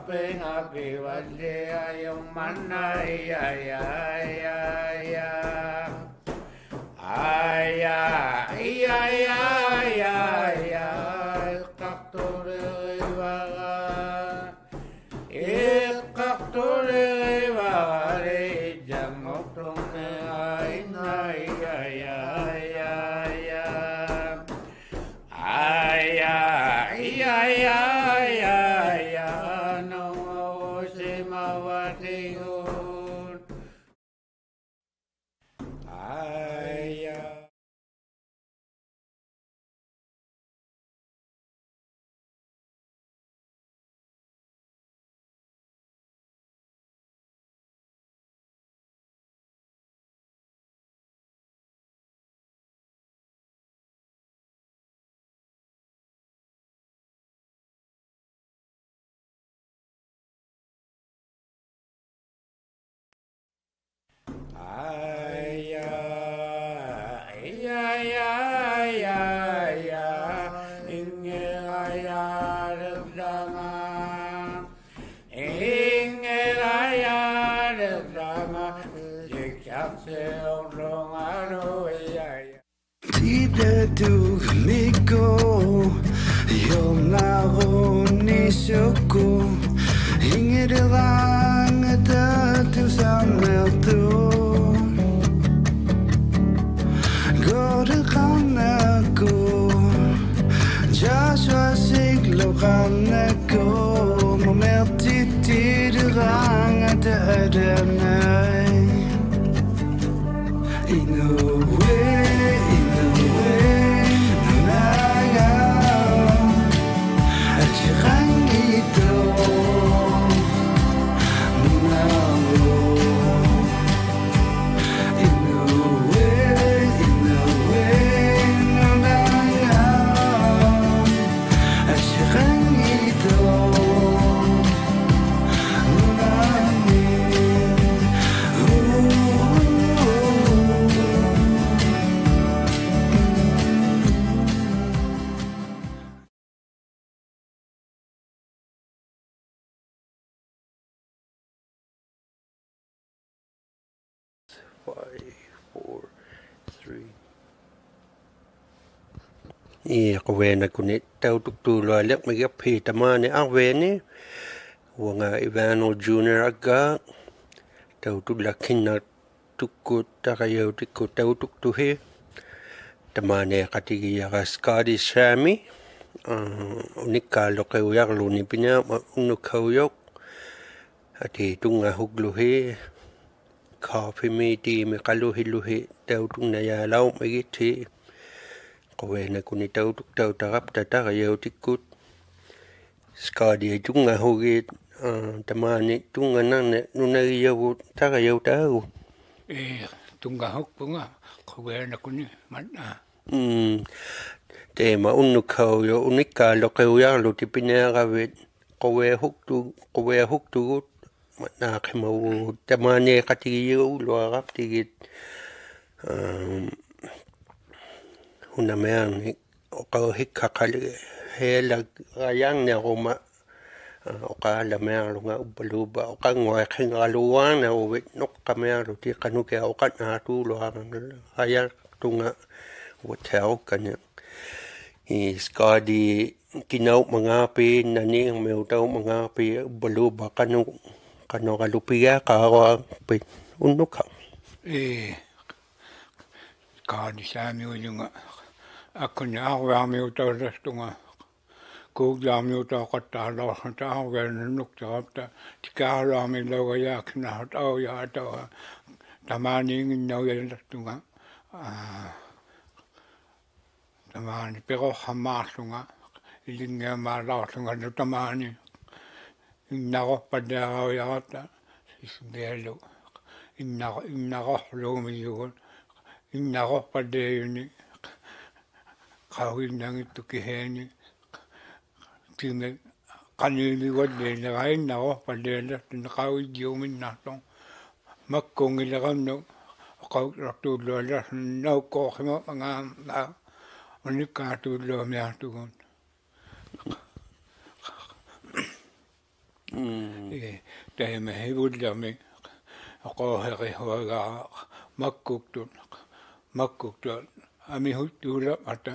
happy birthday, yung manay, ay, ay, ay, ay. Ay, ay, ay, ay, ay, ay, kakture baga, kakture baga, re jamotong ay, ay, ay, ay, ay, ay, ay, ay, ay, ay, ay, no se mawatigun, ay, ay. Ay, ay, ay, ay, ay, ay, ingel ay aragdama, ingel ay aragdama, yikakse orong aro ay. Tide du miko, yon naro nisoko, inget rang du sammelto. Går det ranna gå, Joshua siglo ranna gå, mer tid rang det nej. In a way, naga, achirangito, munalo. In a way, naga, achirangito, munalo. Wena kuni tau tu lo lek me phi tamane weni wanga Ivano Junior aga tau tu lakina tukku takayo tikku tau tu he tamane katigi ya skadi shami unika lo kau yak lu ni pinya unu kau yok ati tunga huglu he coffee me ti me kalu hiluhi tau tu na ya lau me giti Wena kuni tau tarap tata kayo tikut skadi tunga hoge tamani tunga nane nunari yawu takayo tau Tunga hukpunga, wena kuni mana. Tema unu kau yo unika lo kau ya lo tipina gavet kowe huktu mana kemau tamani katiyo lo arap tigit una mean o hikakali hela ayang na roma o la mean lunga ubaluba o ngwa kingaluana o nok kamea lo ti kanuke o na tu lo haya tunga hotel kanya I skadi kinau mangapi nani me utau mangapi ubaluba kanu kalupia kawa pe unuka Skadi sami ulunga Ako na awami utau restunga Kuglami utau katalo hata wena nukta tika awami loga yakna hata ya hata tamani nginau ya restunga tamani pero hamasunga ilinga malasunga no tamani innago padao ya hata isbelo innago lomi yugon innago padayuni Kawin nang ito kiheni Tine kanili wadle na kain na ako padela Tinakawid yumin natong Magkong ilakan no Raktulo alas No ko kimo mga Unikatulo miya tugon teemme hivullami qoheri huoga makkuktu ami huttuula ata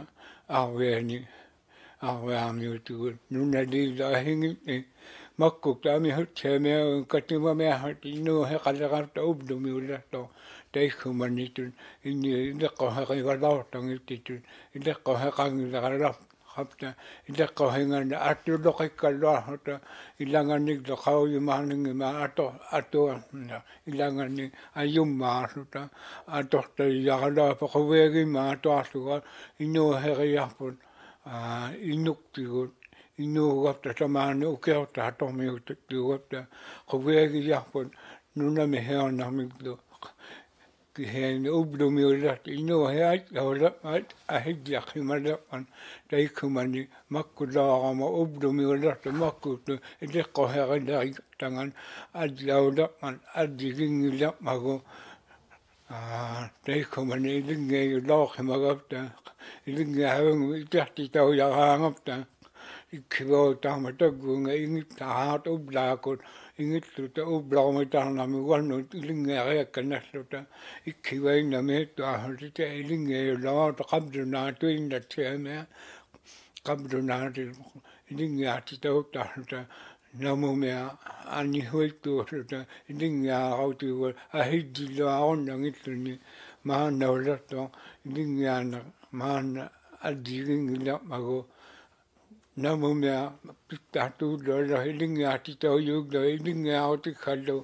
arveamiutugut nunalilla hingitni makkuktu ami hutseeme katimame hatu heqalerarta ublumiullarto teikkumanitun inni ileqqoheri valaortangititun ileqqoheqangilerallar hapta ileqqohingana attulloqikkalluarhuta ilanganniklo qauyumaarningima ilanganni ajummaarluta atortaiyaralaapa quveegimma atuarluga innuuheriarput innuktigut innuugapta tamaani ukeorta atormiututtuugapta quveegiyarput nunami heornarmiklu kihen ublumiullat innuuhiat aulaqat ahidjaqhimalaqan taikkumani makkullaarama ublumiullat makkuttu ileqqoherilarittangan adlaulaqan adjigingillaqmagu taikkumani ilingeeyullaorhimagapta ilingeahavungu itiartitaujaraangapta ikkivoutaarma tagguunga ingittaaraat ublaakut ingitluta ublaormitarnami uannut ilingeariakkanalluta ikkivainnameettuarhutita ilingeeyullaraata qablunaatuinnatsiamia qablunaati ilingeartitauttarluta namumia annihuittuurluta ilingeaarautiuga ahidjilluarunnangilluni maannaularto ilingeana maanna adjigingillaqmagu namumia pittaartuullualla ilingeartitaujuglo ilingearutikkallu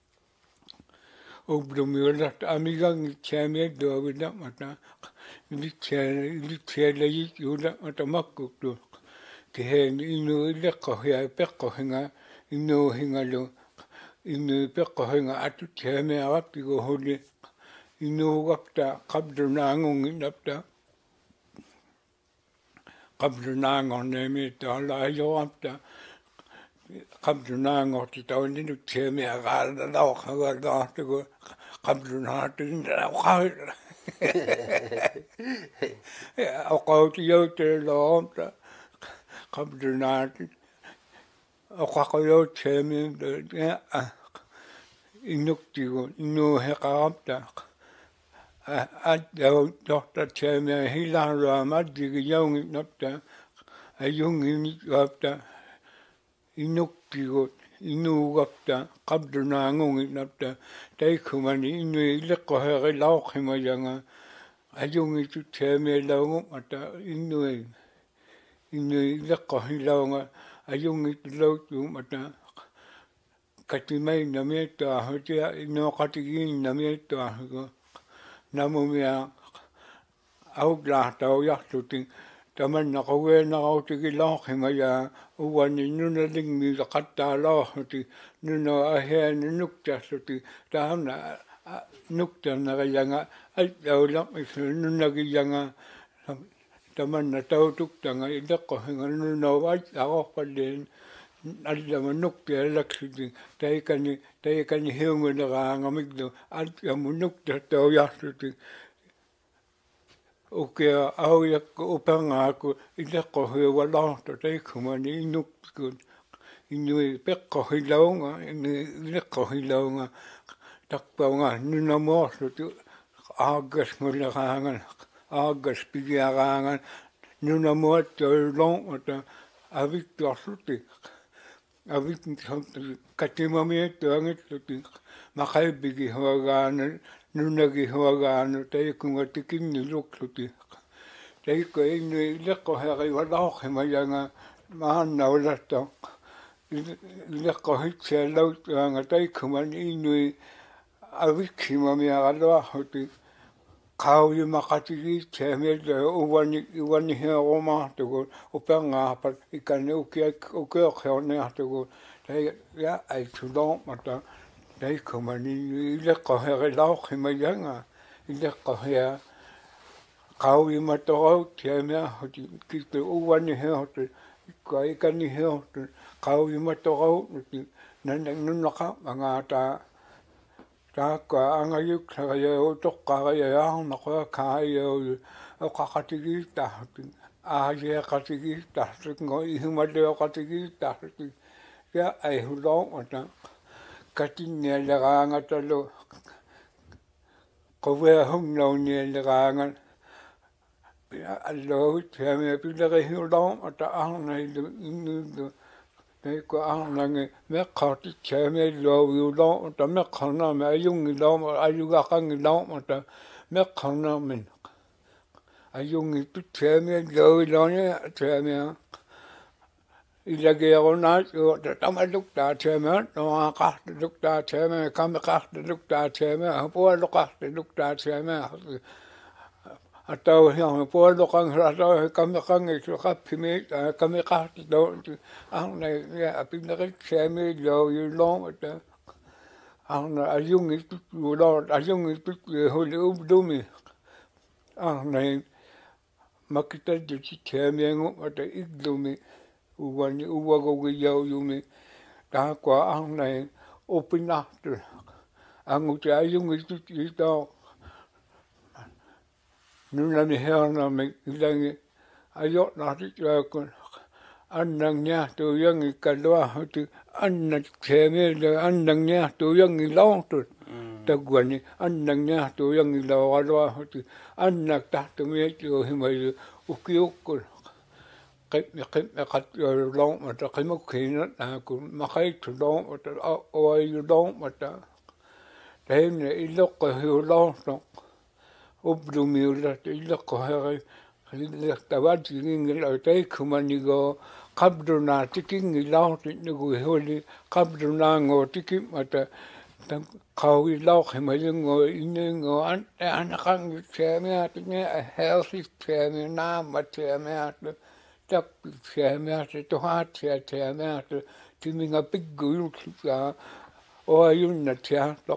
ublumiullarta amigangitsiamialluagillaqmata ilitsialayitjuulaqmata makkuktu kiheen innu ileqqohia peqqohinga innuuhingalu innu peqqohinga atutsiamiarappigu huli innuugapta qablunaangunginnapta qablunaangorneemiittuarla ajoapta qablunaangortitaulinnutsiamiaqaalalaorhagallartugu qablunaatuinnaaqailla oqautiyoutteelloorta qablunaati oqaquyoutsiamiintu innuktigu innuuheqarapta adjauttortatsiamia hilaarluama adjigiyaunginnapta ajunginittuapta innuktigut innuugapta qablunaangunginnapta taikkumani innui ileqqoherilaorhimajanga ajungitutsiamialaungumata innui ileqqohilaunga ajungitulauttuumata katimainamiittuarhutia innuoqatigiinnamiittuarhugu namumia auglaartaujarlutin tamanna queenarautigilorhimaya uwani nunalingmiila qattaalaorhuti nuno ahiani nuktarluti taamna nuktarneriyanga allaulaqislu nunagiyanga tamanna tautuktanga ileqqohinga nuno allaqorpalliin allama nuktialaksiti taikani hiunguleraangamiklu allamu nuktartaujarluti ukea aujakku upangaaku ileqqohiualaorta taikkumani innuktikut innui peqqohilaunga innui ileqqohilaunga takpaunga nunamoorluti aagasnguleraangan aagaspigiaraangan nunamuattoilormata avittuarluti katimamiittuangitluti maqaibbigihuagaanu nunagihuagaanu taikkunga tikinnilukluti taikku innui ileqqoherivalaorhimajanga maannaularta ileqqohitsialauttuanga taikkumani innui aviksimamiaraluarhuti qauyumaqatigiitsiamialla uwani heerumaartugu upangaarpat ikanni ukeoqhiorniartugu ya aitsulormata taikkumani ileqqoherilaorhimajanga ileqqohia qauyumatorautsiamiarhuti kittu uwani heortu ikka ikanni heortu qauyumatoraunuti nunaqaqmangaata taakka angayuksarayau toqqarayaarnaqaakaayau oqaqatigiitarlutin aajeeqatigiitarlutngo ihumalluoqatigiitarlutin ja ei hulong ata katinne leranga talo kowe hung no ne leranga ja allo teme pindere hulong ata ahna inu nei ko ahna me khati teme lo hulong ata me khana me ayung lo ayuga kang lo ata me khana men ayung tu teme lo ne teme ilagero na jo tama lukta teme no ka lukta teme kam ka lukta teme po lokka lukta teme atau hiang po lokang atau kam kang itu kapime kam ka do ang na ya apinare teme lo yulong ata ang na ayung itu lo ayung itu holu dumi ang na makita de teme ngo ata igdumi uwani uwago yau yumi ta kwa ang nei opina tu ang u ta yung itu itu nu na mi he na me ilang ayo na ti ko annang nya tu yang ka lo tu annang cheme le annang nya tu yang long tu ta gwani annang nya tu yang lo lo tu annak ta tu me tu himai ukiuk قيم لون متى قيم كينا أكون ما خيط لون متى أو لون متى لين إلقى هي لون أبدو ميولا إلقى هاي خلينا تبادل إنجل أتايكم أنيجو قبلنا تكين لون تنجو هولي قبلنا عو تكين متى قوي لون خميلين عو إنجو أنا كان سامع تني healthy سامع نام سامع tak tjämät tuhat tjämät timinga pigguiluksia oajunna tjätok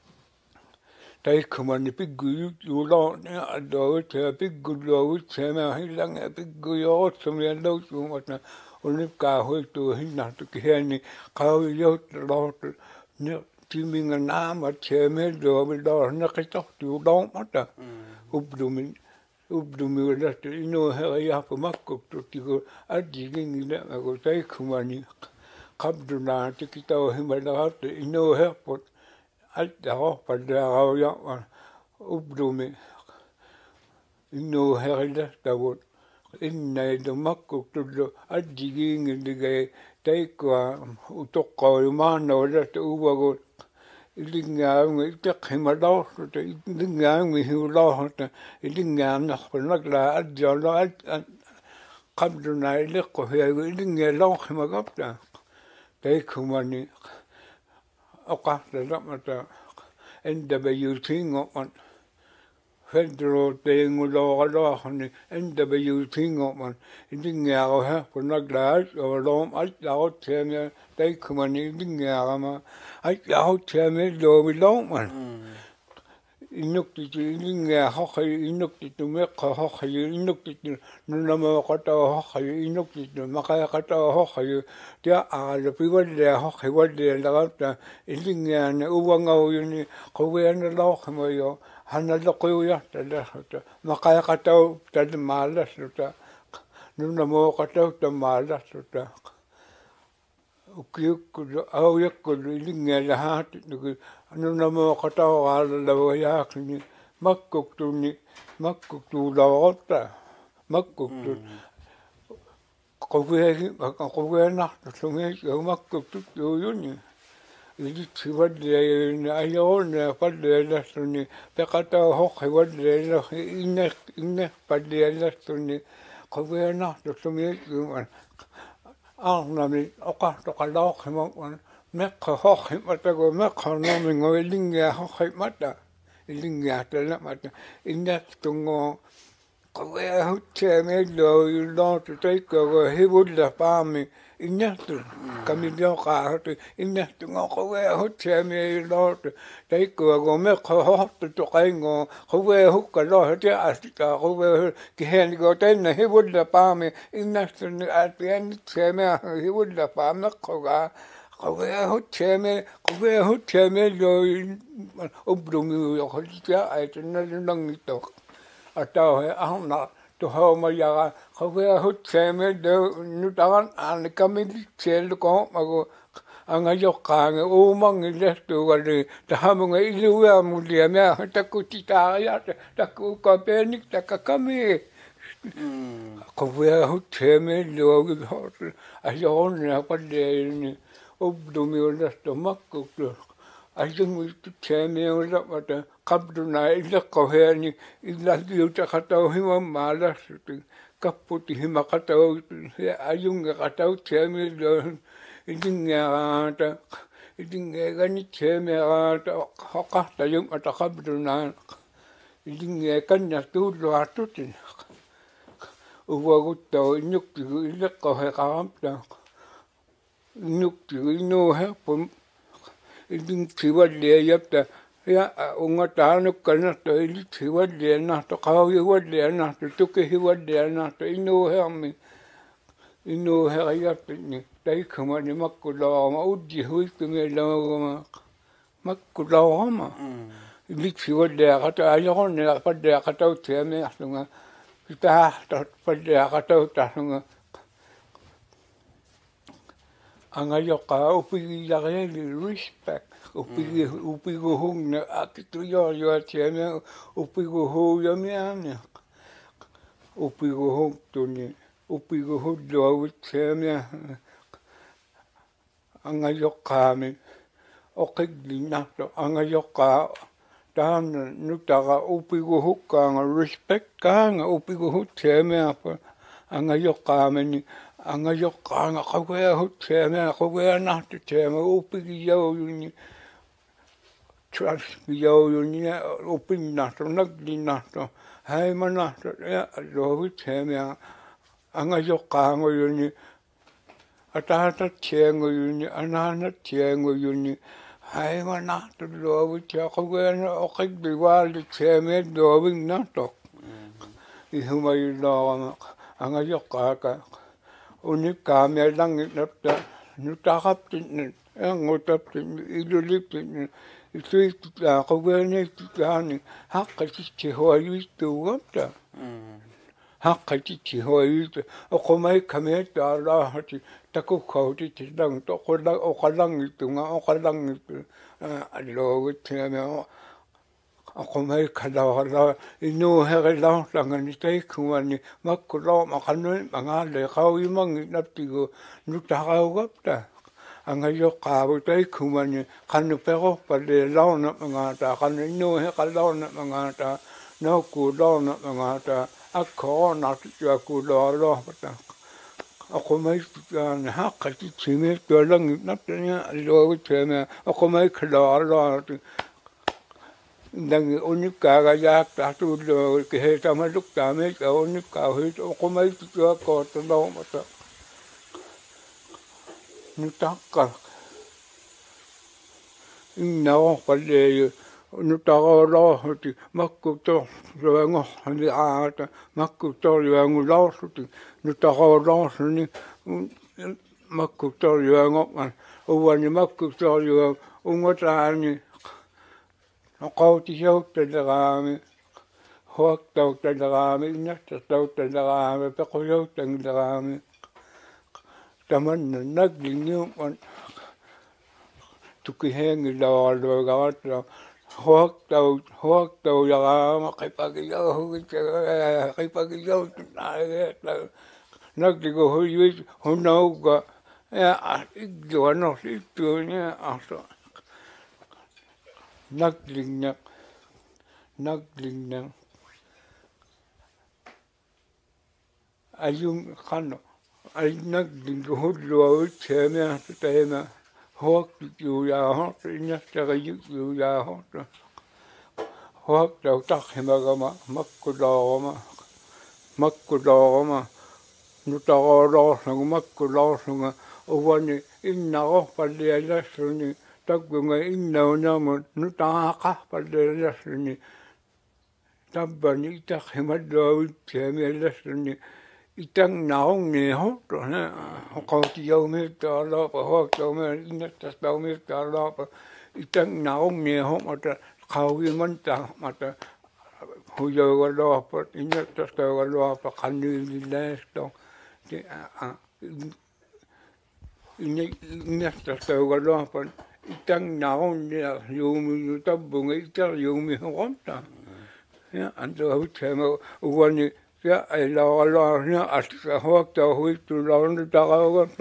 taikkumani pigguilulo ne adot piggulo tjämä hilanga piggulo som låtsumata onipka hoitu hinnahtu kieni qaujot lot ne timinga naama tjämä do nakitohtu domata ubdumin ubdumila tu ino haya pamakuk tu tigo adjing ila ako tay kumani kabduna tikita himala tu ino hapot at ako pada ya ubdumi ino haya tawot inna do makuk tu adjing ila tay kwa utokko mano la tu ubago ilingaam itak himalaw ta ilingaam himalaw ta ilingaam na khulagla adjalo ad qabduna iliqo hiya ilingaam himagapta taikumani aqahta lamata inda bayutingo on fedro tengulo galahni inda bayutingo on ilingaam ha khulagla adjalo adjalo tena taikumani ilingaam ai tjäme lo man inukti inga hokhai inukti me hokhai inukti nunama kata hokhai inukti makaya kata hokhai tia ala piwalle hokhai walle lagata ilinga ne uwanga yuni qawena lo khamayo hanalo qoya talahata makaya kata tad malasata nunama kata tad malasata ukiyukku awyakku ilinga lahat nugu nunama kata ala lawayakni makkuktu lawata makkuktu qawena sume makkuktu yuni ili tiwadle ayona padle lasuni pekata hokhi wadle inne padle lasuni qawena sume Arnami oqahtu qalauqimaqwan meqqa hoqimatago meqqa nomingo ilinga hoqimata ilinga talamata innaqtungo qawea hutcheme lo yulontu taikogo hibulla paami innaqtu kamillo qaahtu innaqtungo qawea hutcheme yulontu taikogo meqqa hoqtu tuqaingo qawea hukka lohti asita qawea kihenigo tenna hibulla paami innaqtun atien cheme hibulla paamaqqa qawea hutcheme lo ubdumi yoqja aitunna lungito atau ahna tu homa ya qawea hutcheme de nutagan an kamil chel ko mago anga yokkaanga uumangi lehtuugali tahamunga iluea mulia mea taku titaaya taku kapenik takakami kawea huteme luogi hot ajonne palle obdumi olasto makku ajungu teme ola mata kabduna illa koheni illa liuta katau hima malas kaputi hima katau ajunga katau teme idingaata idingani teme hakata yung atakabduna idingakan tulo atutin uwagutto nyukti illa kohekamta nyukti no hapum iding tiwalle yapta ya ungatano kana to ili tiwalle na to kawi walle na to tuke hiwalle na to ino hami ino hayapta ni dai kama ni makkulama uddi huikume lama makkulama ili tiwalle kata ayon ne padde kata uteme asunga kita padde kata utasunga angayoka upi yageli respect upi go hung na akitu yo tiene upi go ho yo miane upi go hung tuni upi go ho do tiene angayoka me okigli nato angayoka dan nutaga upi go hukka respect kanga upi go ho tiene apa angayoka me ni angayoka kawea huteme kawea nahtu teme upi yo yuni trust yo yuni upi nahtu nagli nahtu haima nahtu ya lo huteme angayoka yuni atahata tiengo yuni anahana tiengo yuni haima nahtu lo huteme kawea okigli wali teme lo huteme nahtu ihuma yulawa angayoka unika me langit napta nutakaptin ngotaptin iduliptin itu kawene tani hakkati hoyitu wapta hakkati hoyitu okomai kameta rahati taku khauti tidang to kola okalangitunga okalangitu aloguteme akomai kala ino hela langani taikuani makkulo makanu mangale kawi mangi naptigo nutagawapta angayo kawu taikuani kanu pero pale launa mangata kanu ino hela mangata noku launa mangata akona tiaku lo pata akomai kan hakati chime to langi naptanya aloguteme akomai kala dan unika ga ya ta tu lo ke he ta ma luk ta me ka unika he ko mai tu ko to lo ma ta nu ta ka na o pa le nu ta lo ti makku to lo ngo ni a ta makku to lo ngo lo ti nu ta lo ni makku to lo ngo o wa ni makku to lo ngo ta ni Nokauti joutte derami, huoktautte derami, nähtästautte derami, peko joutten derami. Tämän näkin niuman tuki hengillä alvoika vatsa. Huoktau derami, kipaki joutte näin. Näkin kun huivis, hun nauka, ja ikkiva nosti ikkiva niin asa. Naglingna ayun kano ay nagling hullo uteme tema hok ya hot inasta yu ya hot hok ta takhimagama makkulama nutaro makkulama owani inna palle lasuni tagunga inna namun nutaka palle lasuni tabbani takhimadlo uteme lasuni itang naong ni ho to na ko ti yo me to lo pa ho to me na ta ta me ta lo pa itang naong ni ho ma ta khau yi man ta ma ta hu yo ga lo pa ina ta ta ga lo pa kan ni le to ti inasta taugaluapan itang naon ya yumi tabunga itar yumi honta ya ando hutema uwani ya ai la ya asa hokta huitu lawan tagawan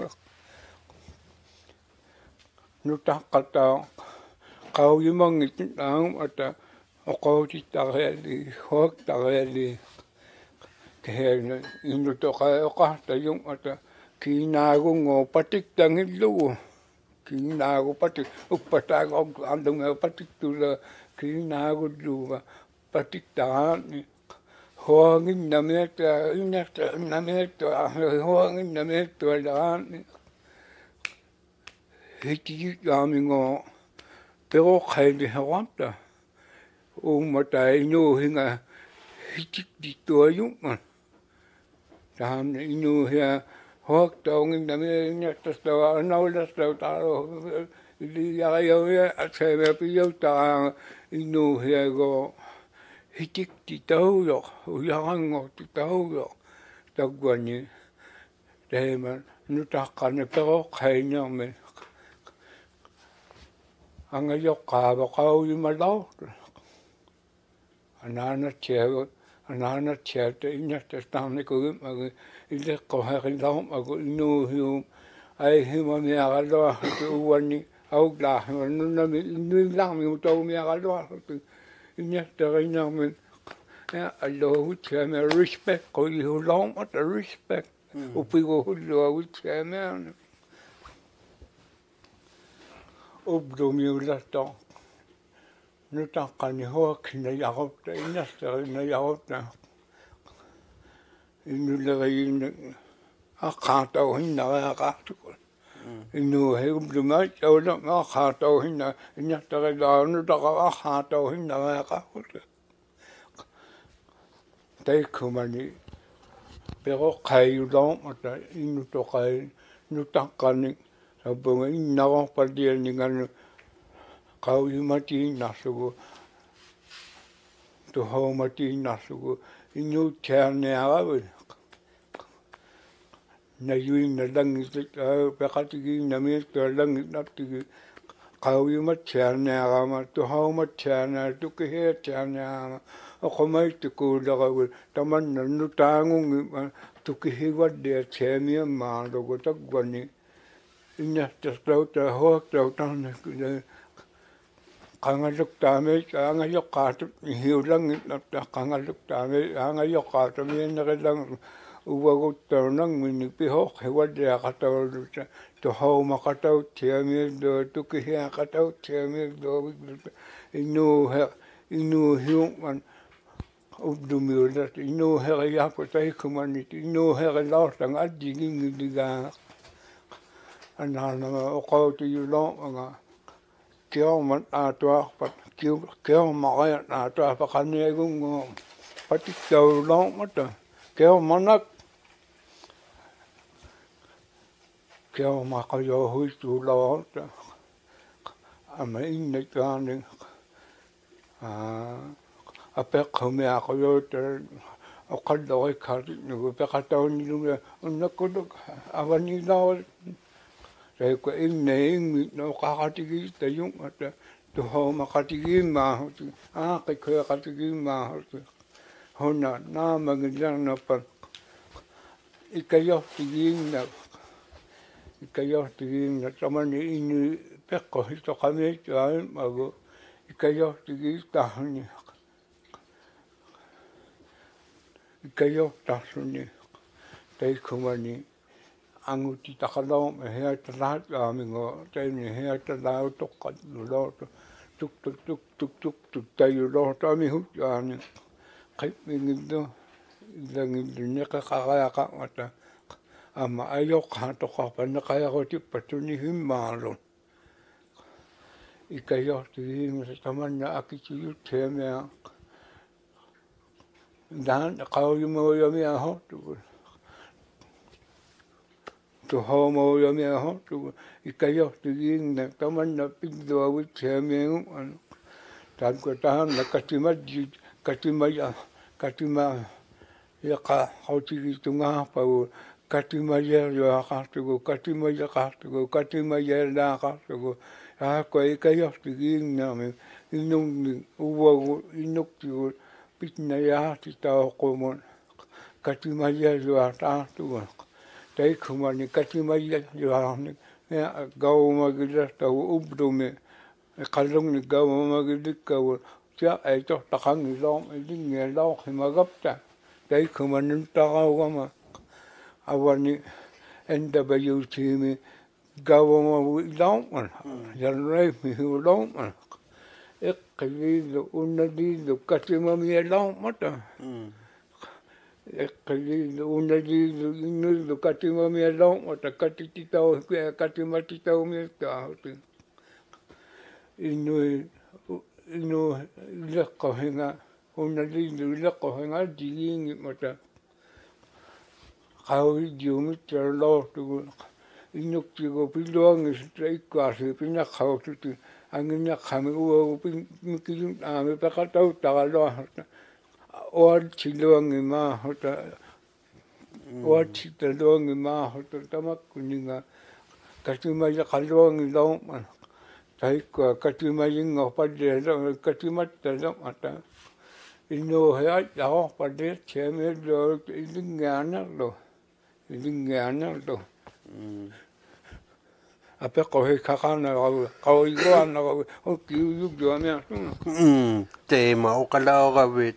nutakata kau yumang itang ata okauti tagali hok tagali kaya inuto kaya kahta yung ata kinago ngo patik tangilo kinago patik upatag og andong patik tula kinago duwa patik tangan hoangin nameta inata nameta hoangin nameta dan hiti yamingo pero khaili hawanta mata ino hinga hiti dito yung dan ino ya hok taungin dami nyata tawa naulas tawa ili ya atse piyo ta inu hego hitik ti tauyo uyango ti tauyo tagwani dema nutakane pero kainya me anga yo ka ba yumalau anana chete inyata stamne ko ile ko harilao ago inu hiu ai hima me agalo uwani au gla no mi lang mi to mi agalo inyata reina me ya allo cheme respect ko you long what a respect upigo hullo cheme obdomiula to nutakani hok na yagota inyata na yagota inulegayin akata hinna akata inu hebduma chawla akata hinna inyata gaanu daga akata hinna akata taikumani pero kayu mata inu to kai nutakani sabunga inna padia ningan kau mati nasugo to ho mati nasugo inu chane awa na yuin na langi pekatigi na mi to langi natigi kau mat chane awa to ho mat chane to ke he chane awa o mai to ko daga taman nu tangung to ke he wadde chemi ma do go tagwani inna ta ho ta tan kangaluk tame kangaluk katu hiulang na kangaluk tame kangaluk katu mi na lang uwago tanang mi piho hewad ya kataw to how makataw tiami do to kiya kataw tiami do inu hiuman ubdumila inu heriya patay kumanit inu herilaw tang adiging diga anana okauti yulong nga keo man atua pat keo makaya atua pakanya gung patik daw long mata keo manak keo makayo hui tu law ta ama inne kani apek kome akayo ter okado ay kari nugo pekataw ni lume unakudok awani law saya ko inne no kakatigi tayong at to ho makatigi ma kay kakatigi ma hona na magandang na pa ikayo tiging na taman ini pekko ito kami tayo mago ikayo tiging tahani ikayo tasuni tayo kumani anguti takalaw hea talat amingo tayo ni hea talaw tokat lo tuk tayo lo tami hutani kay mingido langid niya kakaya ka mata ama ayok hato ka pa na kaya ko tipatuni himalon ikayo tiging sa taman na akitiyo teme dan akaw yung mga yami aho to ho mo yami aho to ikayo tiging na taman na pigdo awit teme tan ko tahan na katima ya ka hauti tunga pa katimaya yo akastugo katimaya kastugo katimaya na akastugo ko ikayosti ginnami inung uwo inukti pitna yahti tauqumon katimaya yo atastugo taikumani katimaya yo ahni gauma gidasta ubdume qalungni gauma gidikka ja ay to takangi long idinge long himagapta taikumani tagawama awani NWTimi gawa long janrai mi long eklido unadido katimami long mata eklido unadido inudo katimami long mata katititao katimatitao mi ta inu lekohinga unadido lekohinga dingi mata Kaui diumi terlalu tu inuk tigo piluang istrikasi pinak kau tu anginnya kami uang mikirun kami pakai tahu tagalo orang ciluang ima hota orang ciluang ima hota tamak kuninga katimaya kaluang ilong tapi katimaya ngopade katimat terlalu mata ino hea jauh pada cemil lo ini ngana lo Lingana to. Apa kau kakana kau iguan kau kiu juamnya. Tema o kalau kawit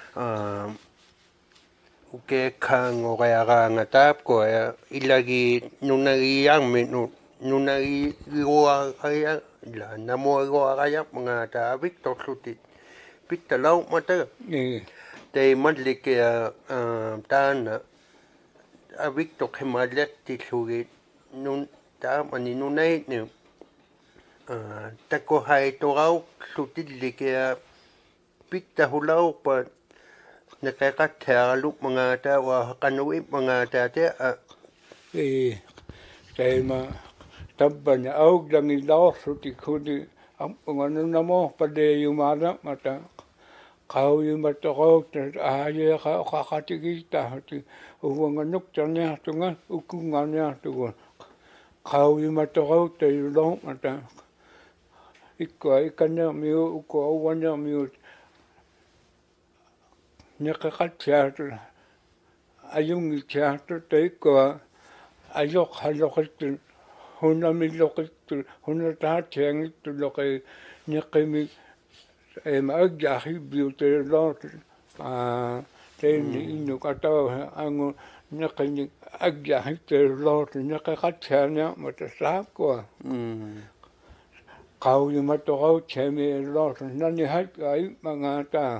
uke kang o kaya ngatap ko ilagi nunagi yang menu nunagi gua kaya la namo gua kaya mengata Victor Sutit Victor lau mata. Te madlik tan a Victor kemalek ti sugi nun ta mani nunai ne ta ko hai to rau sutit like pitta hulau pa na ka ka ta lu mga ta wa kanui mga ta te tema tabban au dangi lau suti kudi am nganu namo pade yumara mata kau yumata kau aye ka tigita hati uwanganuk tanya tunga ukunganya tuwa kau yumata kau te long mata ikanya miu uko awanya miu nyakakat teater ayung teater te ko ayok halokit huna milokit huna ta tiang tu lokai nyakami agyahi biute lot Teni inu kata angu nyakani agyahi te lot nyakakatanya mata sako. Kau yumata kau cemi lot nani hat kai mangata.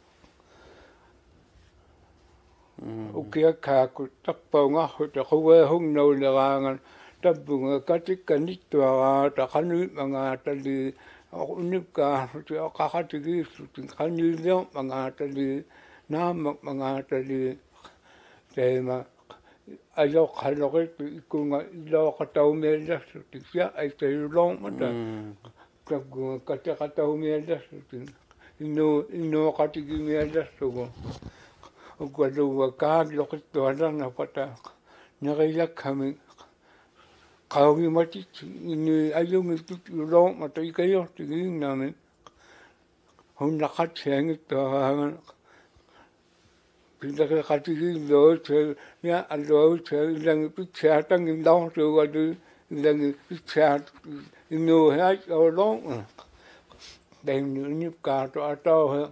Ukia kaku takpau ngahu ta kuwe hung no lerangan tabunga katika nitwa ta kanu mangata di unika kakatigi kanu leo mangata di nama mangata di tema ayo kalokit ikunga ilo katau meja sutikya ay tayo long mata kata katau meja sutik ino katigi meja sugo ugado wakad lokit tuwala na pata nakayak kami kawi mati ini ayo mitu long mata ikayo tiging namin hon nakat sengit tuhangan Pindah ke kaki lo, ya alo, ilang pichatan indang tu ada ilang pichat ino hai long, dan ini kata atau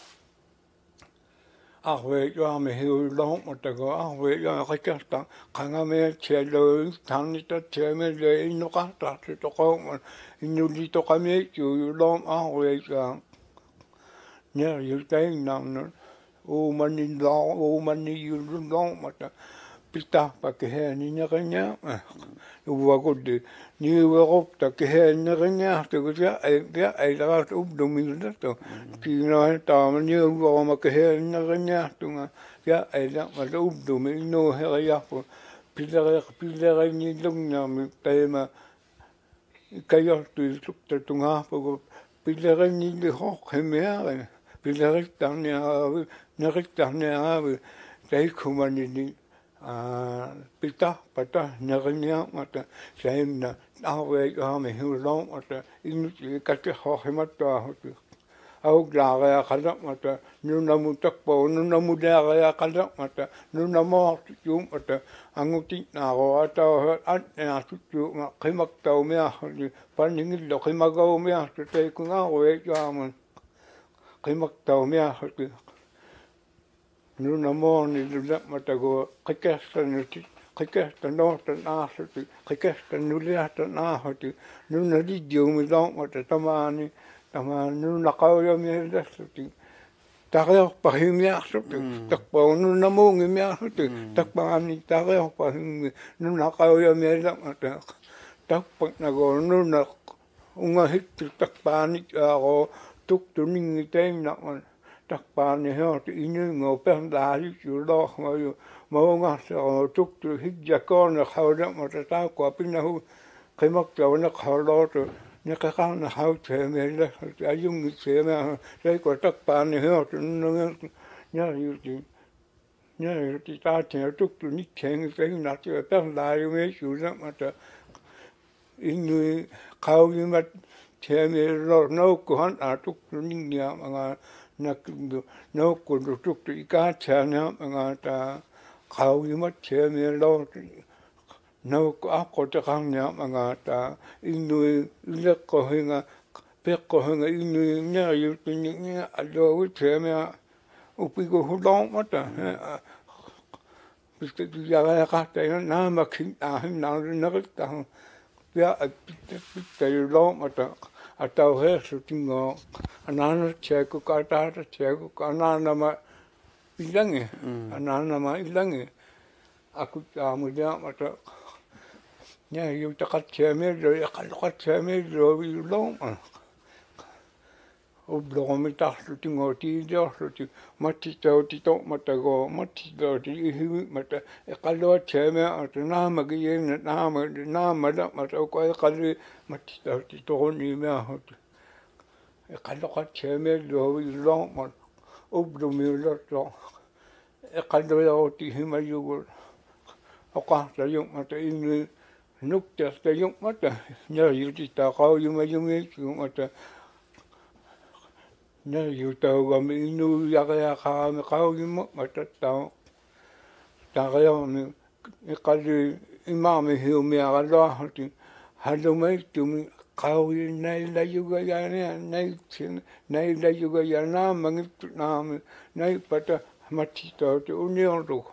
ahwe yo ame hiu long mata ko ahwe yo kacasta kanga me chelo tanita cheme le ino kata to ko ino di to kame yo long ahwe yo nya yo tai nam o mani you long mata pita pa ke he ni nya kanya wa ko de ni wa ko ta ke he nya kanya to ko ya ai la to do mi da to ki no ta ma ni wa ma ke he nya kanya to ya ai la ma do do mi no he ya po pita ni long na mi tema ka yo tu tu tu nga po pita ni de ho ke me Pilarik tanya, narik tanya, tay kumani ni pita pata naganya mata saim na awe ha me hulong mata inu ka te ho hemata ho au glaga kada mata nu namu takpo nu namu daga kada mata nu namu tu mata anguti na go ata an na tu ma khimak tau me a paning lo khimago me a te ku nga we ja man khimak tau me a nu namu ni lu mata go kekesta ni kekesta no ta na tu kekesta nu le ta na ho tu nu na di jo me do mata tamani tama nu na kau yo me da tu ta ga pa hi me a tu tak pa nu na mo ngi me a tu tak pa ni ta ga pa nu na kau yo me da mata tak pa na go nu na unga hit tak pa ni a go tuk tu ni te na tak pa ni ho tu inu ngo pe da hi chu lo mo nga so tuk tu hit ja ko na khau da mata ta ko pin na hu kai mak to na khau lo tu ni ka ka na hau che me le a yung che me sai ko tak pa ni ho tu no nya yu ti ta che tuk tu ni chen sai na che pe da yu me chu da mata inu khau yu ma che me lo no ko han a tuk tu ni nya ma na no ko tuk tu ka cha nya ma ta khau yu ma che me lo no ko a ko te kang nya ma ta inu le ko hinga pe ko hinga inu nya yu tu ni nya a lo wi che me u pi ko hu long ma ta bisque ya ga ka te na ma kin a hin na na ta ya a te long ma ta a ta he su tingo anana che ko ka ta che ko anana ma ilange anana ma ilange aku ta mu ya ma ta nya yu ta ka che me ro ya ka che me ro wi long o blo mi ta su tingo ti jo su ti ma ti to ma ta go ma ti do ti hi ma ta e ka lo che me a ta na ma gi ye na ma da ma ta ko ka ri ma ti to ni me a ho e ka lo ka che me ro wi long ma o blo mi lo to e ka lo ti hi ma yu go o ka ta yu ma ta in nuk ta ta yu ma ta nya yu ti ta ka yu ma yu me yu ma ta nya yu ta ga mi nu ya ga ka me ka yu ma ta ta ta ga yo mi e ka ri i ma me hi me a lo ha ti ha lo me tu mi ka yu nei la yu ga ya nei chin nei la yu ga ya na ma ngi tu na mi nei pa ta ma ti ta tu ni on ro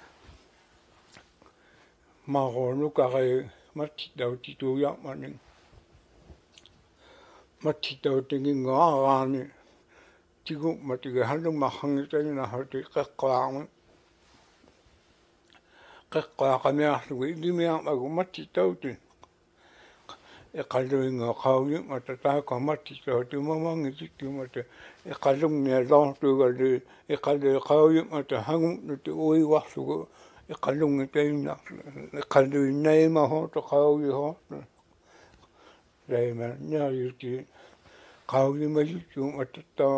ma go nu ka ga ma ti ta ti tu ya ma ni ma ti ta ti ngi nga ga ni ti gu ma ti ga han ma hang ta ni na ha ti ka ka me a su di me a gu ma ti ta ti e ka lu nga ka yu ma ta ta ka ma ti ta ti ma ma ngi ti ti ma ta e ka lu ne lo tu ga de e ka lu ka yu ma ta hang nu ti oi wa su gu e ka lu ngi te na e ka lu nei ma ho to ka yu ho re ma nya yu ti ka yu ma yu tu ma ta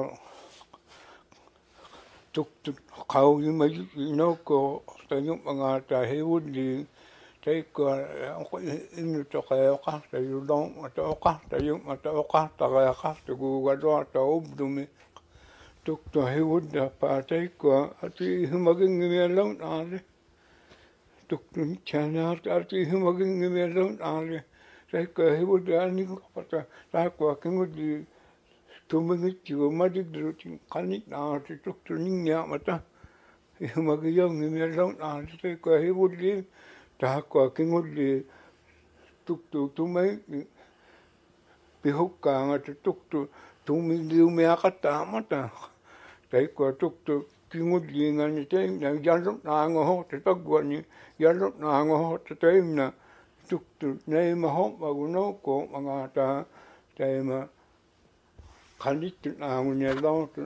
tuk ka yu ma yu no ko ta yu ma nga ta he u di te ko inu to ka ta yu long ma ta ta yu ma ta ta ka ta gu ga do ta u du mi tuk to he u da pa te ko ati hu ma gi me long na le tuk tu cha na ati hu ma gi me long na le te ko he u da ni ko pa ta ko ki mu di tu mi gi chu ma di dru ti ka ni na ti tuk tu ni nya ma ta hu ma gi yo me long na te ko he u di ta ko ki mu di tuk tu mai pi hu ka nga tuk tu mi liu me a ka ta ma ta te ko tuk tu ki mu di nga ni te na ya lu na ngo ho te ta gu ni ya lu na ngo ho te na tuk tu nei ma ho ma gu no ko ma nga ta te ma ka ni tu na ngu ne lo tu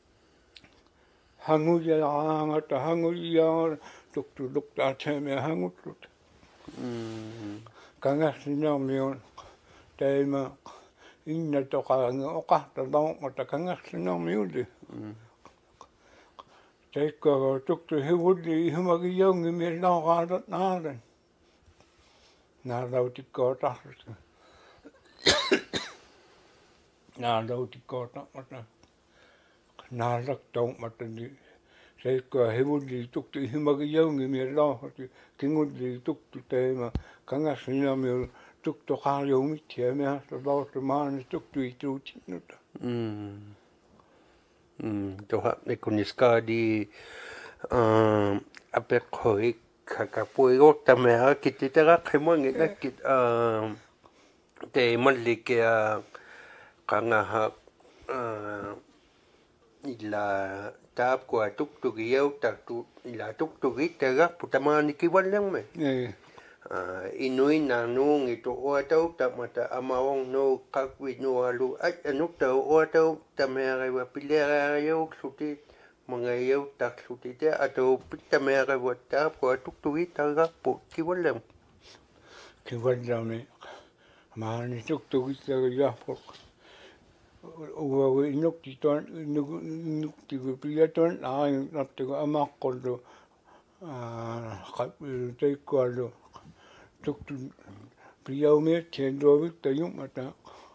hangu ya nga ta hangu ya tuk tu luk ta che me hangu tu ka nga si na mi on te ma inna to ka nga o ka ta lo ma ta ka nga si na mi u di Teikko tuktu hivulli ihmagi jongi mies lauqaatat naaren. Naalautikko tahlusta. Naalautikko tahmata. Naalaktaumata ni. Teikko hivulli tuktu ihmagi jongi mies lauqaati. Kingulli tuktu teema. Kangaslinami tuktu qaajumit ja measta lauqta maani tuktu ituutinnuta. Tuha nikuniskadi apekhoik kakapuigorta mea kititera khimongi nakit te mallikia qangaha ila taapkua tuktugiau taktu ila tuktugitega putamani kiwallangme inui nanung itu oatau tamata amawong no kakwi no alu at anuk tau oatau tamera wa pilera yau suti mga yau tak suti te atau pitamera wa tap ko tuktugi taga po kiwalam ne mani tuktugi taga ya po uwa inuk titon inuk tigu pilaton ay nattigo amakkoldo teikkoaldo tuktu priaume tendovik tayumata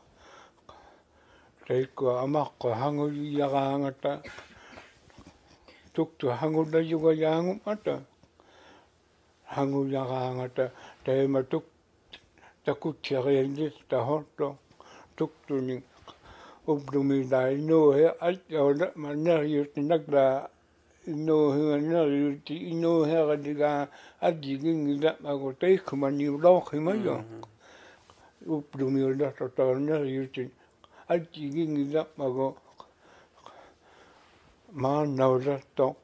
teikko amakko hangu yagaangata tuktu hangu dajuga yaangumata hangu yagaangata teema tuk takutserendis tahotto tuktu ni ubdumi dai no he alta maneriut nagla no he no he radiga adjigin da mago teikko mani lokhi mayo ubdumi da totorneriut adjigin da mago ma nauda to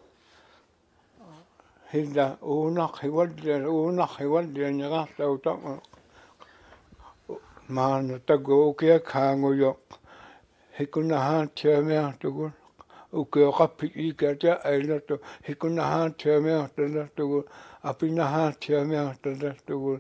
hida unak hiwadde nyaga tauta ma na tago ke khango yo hikuna ha cheme tugu uke qapi ikata ailato hikuna ha cheme tugu apina ha cheme tugu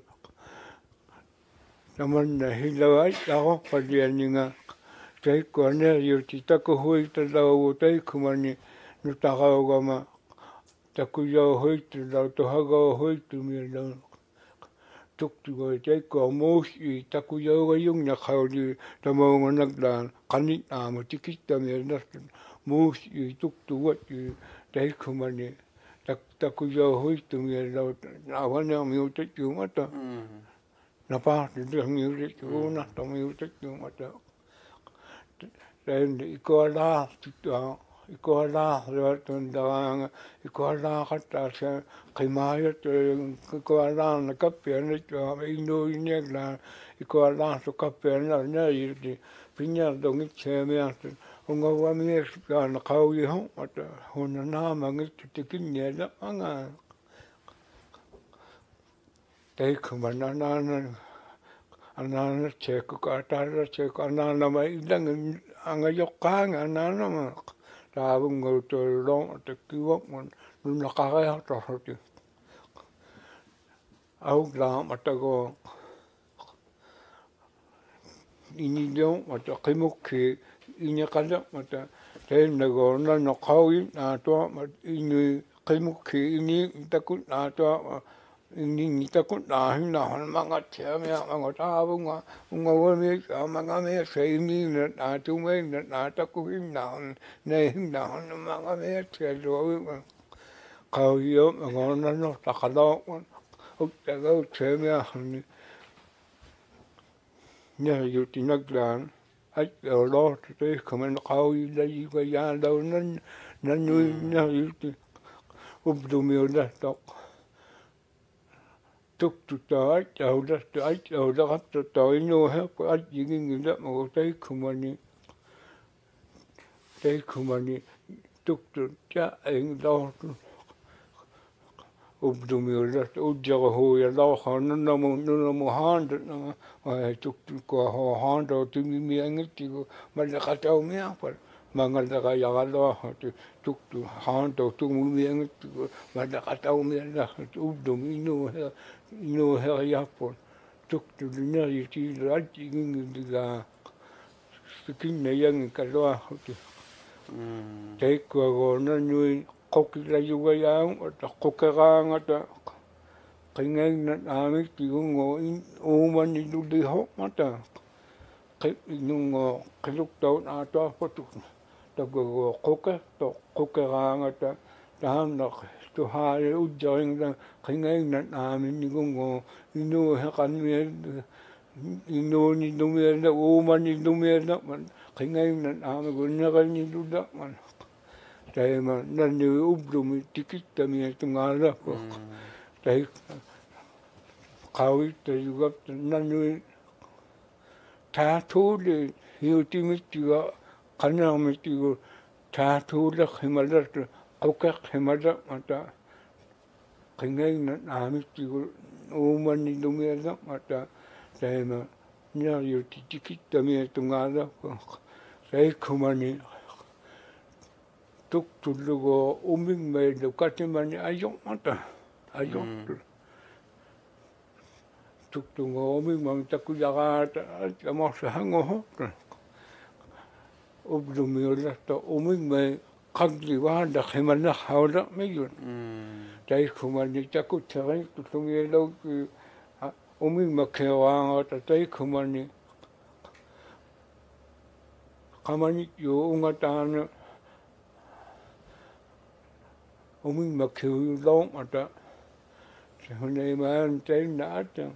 tamanna hilawai tago padianinga teikko ne yuti tako huita dawo teikkumani nutagaugama takuyo huita dawo tohago huita mirdan tuktugo teikko muusi takuyo yungna khawli tamongo nagdan qanit amu tikita mirdan muusi tuktugo teikkumani takuyo huita mirdan awana miuta tumata napa miuta tuna miuta tumata then ikola tunda ikola kata kimaya ikola na kapena ino inegla ikola to kapena na yiti pinya dongi cheme unga wami na kawi ho ata hona na mangi tikinya da anga dai kumana na anana cheku kata cheku anana mai dang anga yokanga anana ma tabungo to long to kiwok mon nuna kaya to hoti au la matago ini dong mata kimuki ini kada mata tenago na no kawi na to ini kimuki ini takut na to ini takut na manga cheme manga tabunga unga wami manga me seimi na tume na takuin na manga me chelo kawiyo manga no takalo utago cheme ne yuti naglan ai lo te komen kawi la yiga ya lo nan nui na yuti ubdumi da tok tuktu tai auda kapta tai no he ko ajigin da mo teikkumani tuktu ja eng do ubdumi da ujjaga ho ya do khan no mo hand na tuktu ko ho hand to mi angti ko mal khatau mi apar mangal da ya galo tuktu hand to mi angti ko mal khatau mi da ubdumi no he ya por tuktu na yiti rajing diga skin ne yang kalwa teikko go na nui kokila yuga yang ta kokeranga ta kingai na ami tiungo in oman ni du di ho mata nungo kiluk tau na ta potu ta go koke to kokeranga ta han na to ha u join da kingai na ami ni go inu ha kan me inu ni du me na oman ni du me na kingai na ami go na ni du da man tai ma na ni ublu tikita mi tungala ko tai kawi te yuga na ni ta tu le hiuti mi tiga kana mi tiga ta tu le khimala auka khimala mata kingai na mi tiga uma ni dumela mata tai ma nya yuti tikita mi tungala ko sai khumani tuk tulugo uming me do katimani ayok mata ayok tuk tungo uming mang taku yaga ta mo sa hango ho ubdumi ola to uming me kagli wa da khimana hawla me yun dai khumani taku tsagai tutungi lo ki uming ma khewa ta dai khumani kamani yo unga ta uming ma khew lo mata hone man tai na ta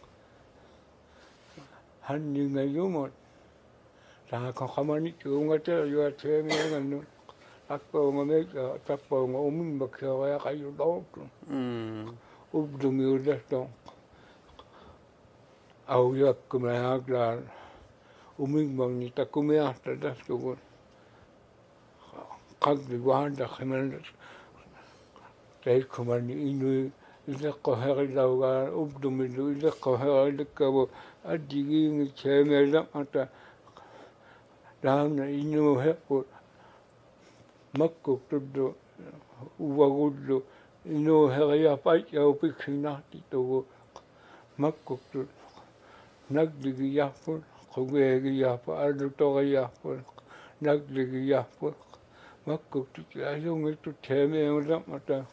han ni ngai yo mo ta ko kamani yo unga ta yo te me nganu akko ngame ta po ngo uming ma khew ya ka yo lo ubdu mi ula to au yak ma agla uming mang ni ta kume asta da to kagli wa da khimana tai kumani inu ila kohari lauga ubdumilu ila kohari likawo adigi ngi cheme la ata dana inu hepo makko tuddo uwaguddo inu heri apai ya upikina tito makko tuddo nagdigi yapo kogegi yapo adutoga yapo nagdigi yapo makko tuddo ayungi tu cheme la ata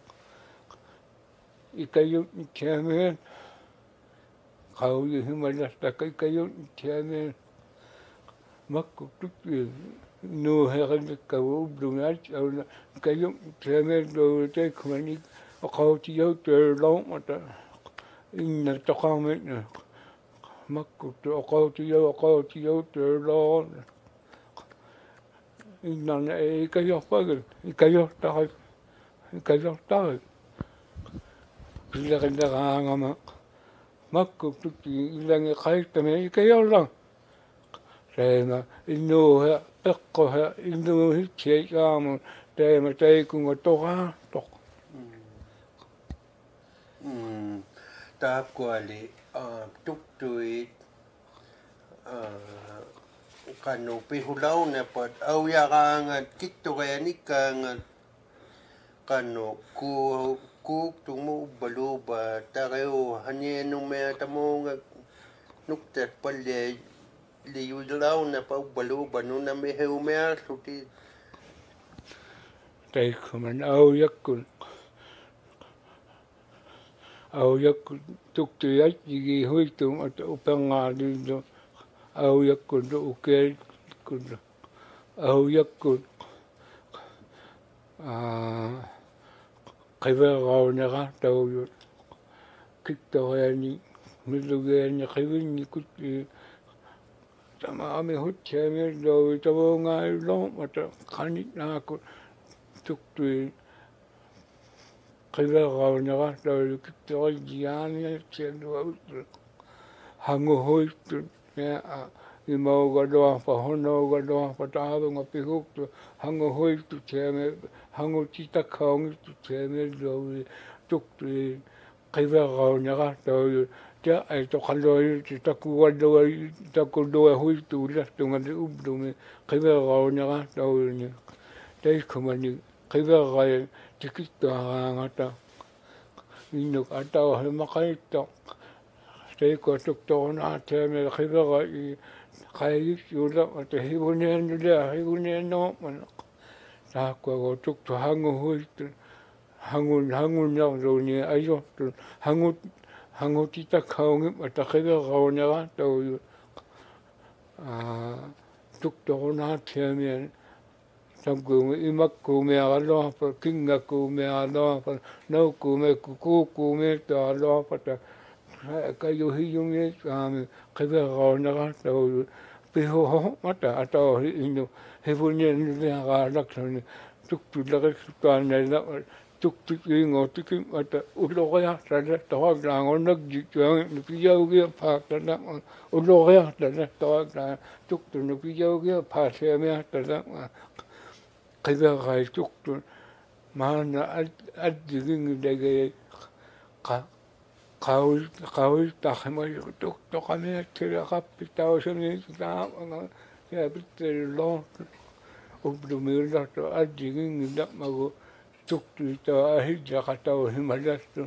ikayo cheme kau yu himala ta kayo cheme makko tuki no herle kau blungal au kayo cheme do te khmani kau ti yo te long mata inna ta khame makko to kau ti yo te long inna e kayo pagal kayo ta ila kanda nga ma makko tuki ila nge khaita me kayo lang tema ino ha ekko ha ino hi che kamo tema tai kunga toka tok ta kwali tuk tui kanu pihulau ne pat au ya nga kitto ga ni ka kanu ku tumu balu ba tareo hanye no me tamo nukte palle li yulau na pa balu banu na me heu me suti tai kuman au yakul tuk tu yak gi hoitum at upanga do au yakul do uke kun au yakul kaiwa gao nega tau yo kito ya ni miluge ni kaiwi ni kuti tama ame hutche me do tabo nga lo mata kani na ko tuktu kaiwa gao nega tau yo kito ya ni chendo hango hoitu ya i mau ga doa pa hono ga doa pa taado nga pihuktu hango hoitu cheme hango tita kaongi tu cheme do tuktu kaiwa gao nega tau yo ja ai to khandoi ta ku do hoitu la tunga de ubdu me kaiwa gao nega tau yo ni dai kumani kaiwa gao tikita ngata ino ata he makaito dai ko tukto na cheme kaiwa gao kai yula ate hibune no man ta ko tuk to hango hoitu hangun ni ayo hangut ita kaungi matakega kaunera tau tuk tona tiamien samgung imak kume alo pa kinga kume alo pa nau kume kuku kume ta alo pa ta kayo hiyungi kami kega kaunera tau piho ho mata atau inu hebunya ni ga laksani tuk tu laga tana tuk ingo tukim mata uloya tada tawa langon nak jituang nupiyau ge pa tada uloya tada tawa la tuk tu nupiyau ge pa semia tada kega kai tuk tu mana adjing dege ka kau tahma tuk to kame tira kapitao seni ta ya bitte lo ubdumir to adjing dak mago tuk tu ta hija katao himalastu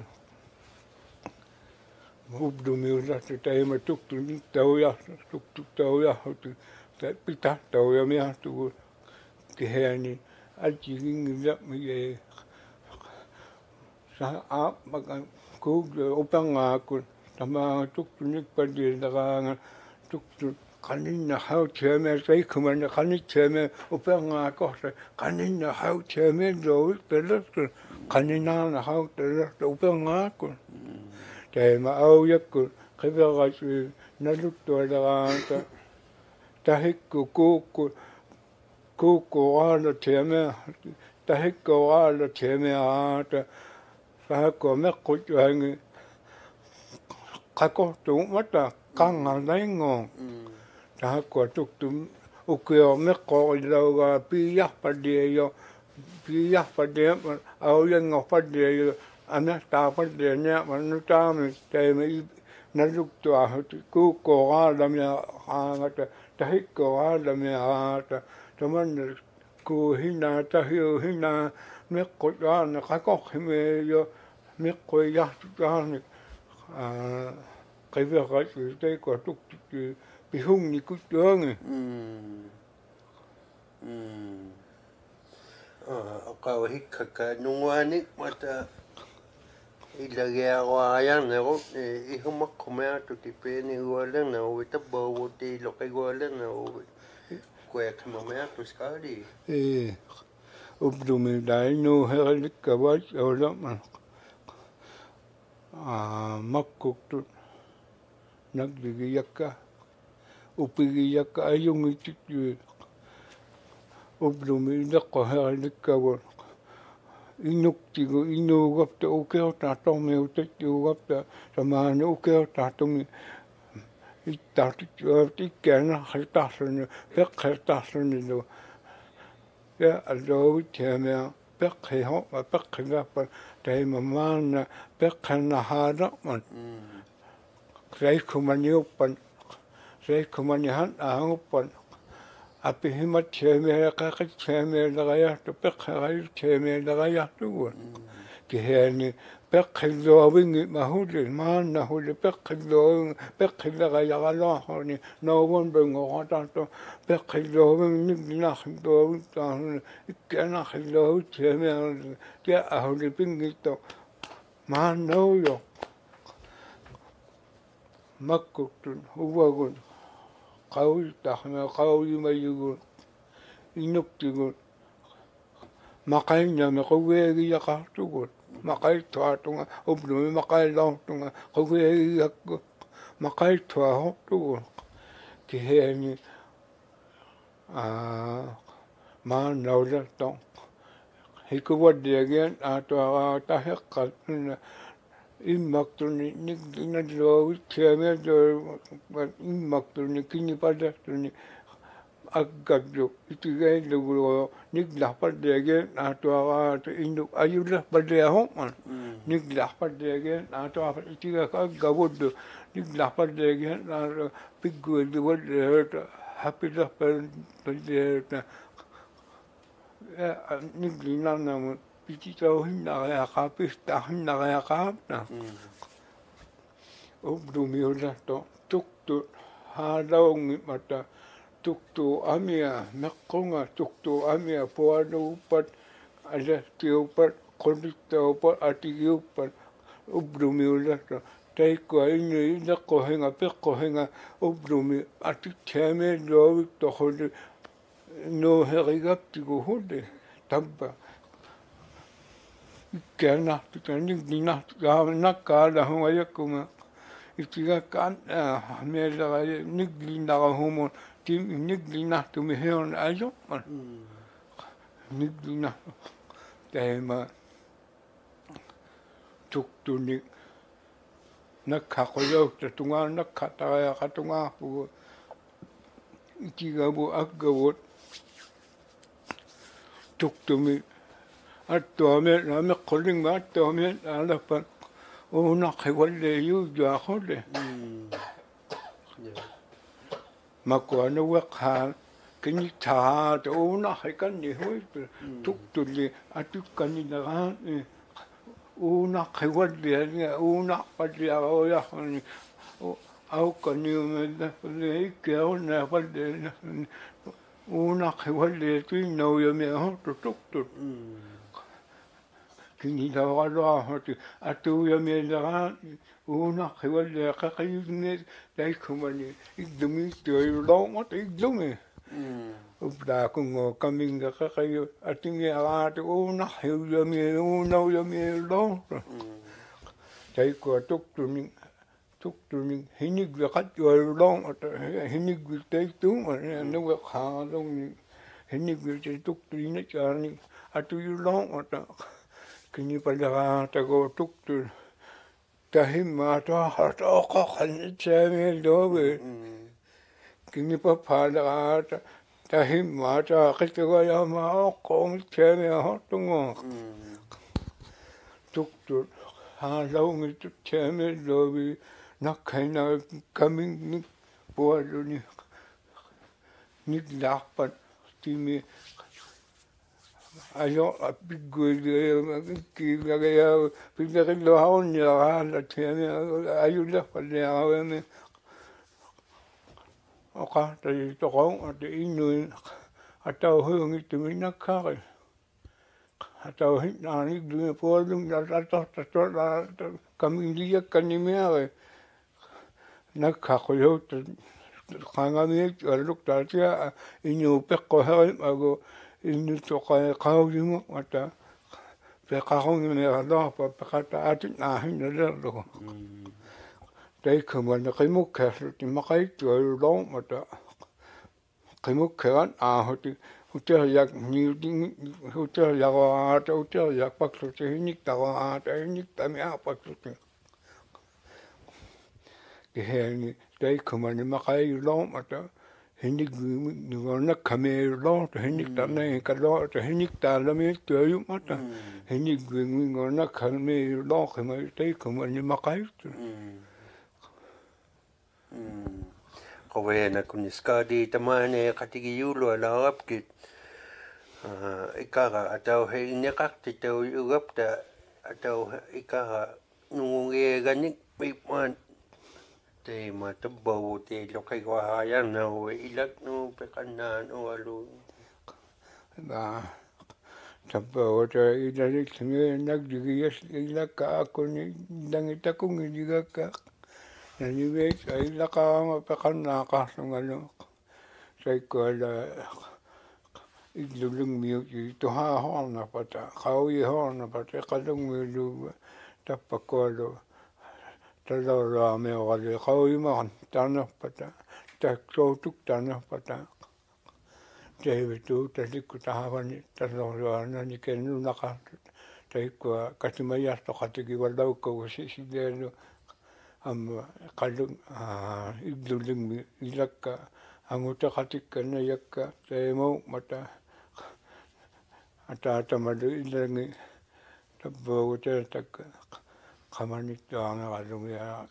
ubdumir to ta ma tuk tu tau ya tu ta pita tau ya mi tu ke hani adjing dak mi sa a maga ku opanga ku tama tuk tu nik padi daga tuk tu kanin na hau cheme sai kuman kanin cheme opanga ko kanin na hau cheme do pelas kanin na hau pelas opanga ku te ma au yak ku keba ga na lut to daga ta hikku ku ala cheme ta hikku ala cheme a ta sa ko me ku hangi kako tu mata kanga lengo ta ko tuk tu ukeo me ko lo ga pi ya pa de au yang ngo pa de ana ta pa de ne ma nu ta me te me na luk tu a ku ko ga la me a ta hi ko ga la me a ta man ku hina ta hina me ko ga na kako me yo me ko ya ta ne cái việc ấy thì đây có tục bị hung như cứ tướng này kau hikka nungwani mata ilagya wayang na ko ihumak kumaya to tipeni wala na wita bawo ti lokay wala na kwe kamamaya to skadi ubdumi dai no helik kawas ola man makuk tu nagdigiyaka upigiyaka ayung itu ubdumi dako helik kawas inuk tigo inugap ta ukeo ta tome utek ugap ta samana ukeo ta tome ita tikena khirtasuni khirtasuni lo ya alo tiamea pekhe ho pekhe pa tai mamana pekhe na hada man sai kumani upan sai kumani han upan api himat cheme ka cheme lagaya to pekhe gai cheme lagaya tu ki hani pekhe lo wingi mahuli man na huli pekhe lagaya gala honi no one bengo ta to pekhe lo wingi na do ta ikena lo cheme ya ahuli pingi to man no yo makutun huwagun qawi tahma qawi mayugun inuktigun maqayna maqawegi yaqatugun maqay tuatunga ubnu maqay lautunga qawegi yakku maqay tuahutugun kiheni ma nawlaton hikuwadegen atwa tahiqqat immaktuni niglo cheme do immaktuni kini padastuni aggaddo itige lugo nigla padege atwa indu ayulla padya homan nigla padege atwa itige ka gabod nigla padege na piggu de word happy the padya nigli nana pitito hinna ya kapista hinna ya kapna ubdumi ulato tuktu hadaung mata tuktu amia nakunga tuktu amia puanu pat ada tiupat qollittaupa atigiuppa ublumiulata taikua inu ilaqohenga peqqohenga ublumi atittiame loovittohuli no herigaptigu hulle tabba ikkanahtu taninginahtu nakkaala hunga yakuma itigakkaan meellara niglinara humon tim niglinahtu miheon ajoppan niglinahtu tema tuktuni nakkakoyauta tunga nakkatara katungapu itigabu aggavut tuktumi attuame name qollinga attuame alapan unaqi walle yujaaqolle makuana waqha kini taat unaqi kanni huit tuktuli atukkani nagaan unaqi walle unaqalli aoyaqani aukani umella ikkeona walle unaqi walle tuinnauyami ahortu tuktut kini lawaloahoti atuyamielagaan unaqi walle qaqiyugni taikumani igdumi tuayulongot igdumi ubdaakungo kaminga qaqayu atingiagaati unaqi unauyamielonto taikua tuktuni hinigvi qatjuayulongot hinigvi taiktuumani nuwe qaalongni hinigvi tuktuinataani atuyulongot kini palagaatago tuktul tahimmaata hatoqaqan tsaamieldoge kini papalagaata tahimmaata qitagayama oqqoom tsaamiahortungo tuktul haalaungi tsaamieldoge nakkaina kamin pualuni niglaaqpat timi ayo apiguile kivagaya pigakillo haonya hala tiame ayulla palle oka tai tokong ate inu atau hungi tumina kare atau hinani dume polum la kamilia kanimere nakkakoyo qangami aluktatia inu peqqo hago inu toqay qawlimu ata peqaqongi meralopa peqata atin ahinnalerlo taikumana qimukkaarluti maqaittualulong ata qimukkaran aahoti uteriak niuting uteriaqaata uteriak pakluti hiniktaqaata hiniktami aapakluti keheni taikumana maqailulong ata hinik ningona kamelo hinik tane kalo hinik talame tuyu mata hinik ningona kamelo kama tai kuma ni makai qawena kuniskadi tamane qatigi yulo la apkit ikara atau he inekakti tau ugapta atau ikara nungunge ganik pipan te matabau te lokai wa ya na we ilak no pekana no alu ba tabau te ilalik me nak digiyas ilaka akoni dangita kung digaka nani we ilaka ma pekana ka sungalo sai ko la iglulung mi to ha hona pata khawi hona pata kalung mi lu tapakolo talora me wale khawi ma tana pata taksotuk tana pata tevitu tasikuta havani talora nani kenu naka taikwa katimaya to katigi walau ko sidelo am kalung iglulung mi ilaka anguta katikana yakka temo mata ata madu ilangi tabbo te tak kamani tanga galumia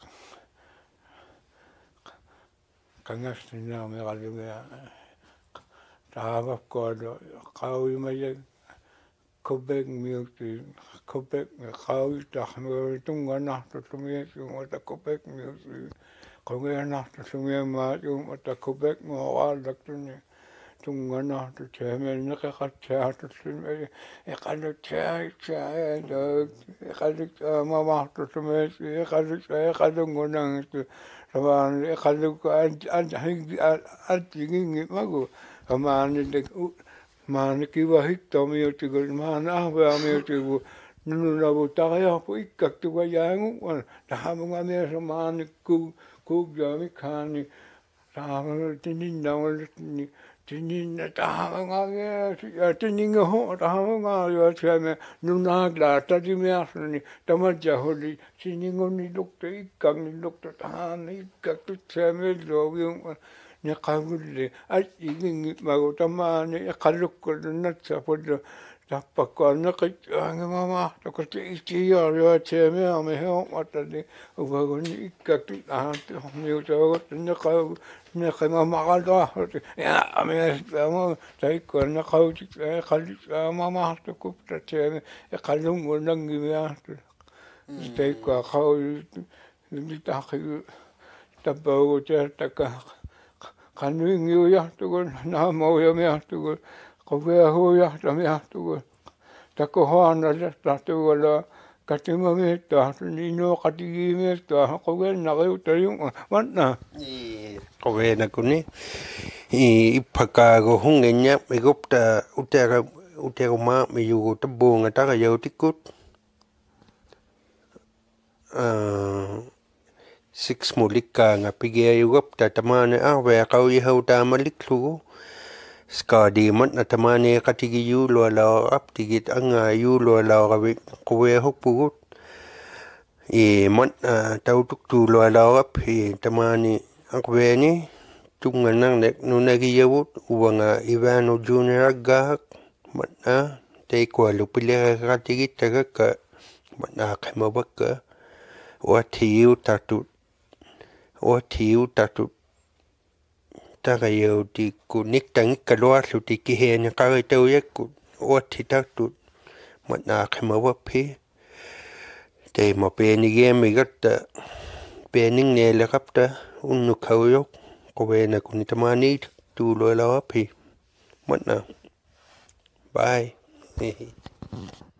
kangastina me galumia tava kodo qawi maya kobek miuti kobek qawi tahme tungana to tumie mata kobek miuti kongena to tumie ma mata kobek mo wal daktuni tungana tu chairman na ka cha tu me e ka lu cha cha do e ka lu mama tu me e ka lu ngona tu sama e ka lu an hingi mago ama ni de ma ni ki wa hik to mi tu go ma na wa mi tu nunu na bu ta ya pu ikak tu wa ya ngu ta ha mo me sama ni ku ja mi khani taha tinin naul tinin taha nga tinin ho taha nga yo chame nuna gla ta di me asni tamaja holi tinin ni doktor ikang ni doktor taha ni ka tu chame lo yung ni kagulle ai ingin mago tamane kaluk ko na sa pod tapakon na kay ang mama to ko ti yo chame ame ho matali ubago ni ikak taha mi to na ka na kama makala ya ame mo tai ko na kauti kali mama to ko te kalung nang ya tai ko kau ni ta ki ta bo te ta ka kanu ngi ya to na mo ya me to ko ve ho ya ta me to ta ko ha na ta to la katima me ta ni no kati me ta ko ve na ga ta yung mana ko ve na kuni I pakago hungenya me gopta utera ma me yugo ta bonga ta ga yo tikut 6 molika nga pige yugopta tamane arwe ka wi hauta maliklu skadi mat na tamane katigi yu lo la aptigit anga yu lo la ko we hokpugut mat tautuk tu lo la ap tamane akwe ni tunga nang nek nunagi yawut uwanga Ivano Junior gahak mat te ko lupile katigi taga ka mat kamabaka watiu tatu taga yo di ku niktang kalwa luti ki he ni ka tau ye ku wati tatu mat kamawapi te mo pe ni ge mi gatta pe ning ne le kapta unnu kawyok ko ve na kun tamani tu lo la pi mat na bye